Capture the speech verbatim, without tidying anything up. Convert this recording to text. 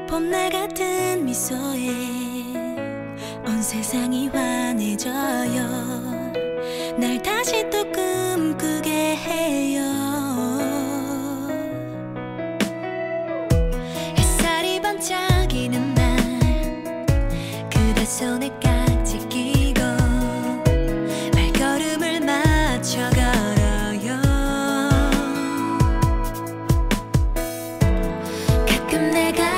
봄날 같은 미소에 온 세상이 환해져요. 날 다시 또 꿈꾸게 해요. 햇살이 반짝이는 날 그대 손에 깍지 끼고 발걸음을 맞춰 걸어요. 가끔 내가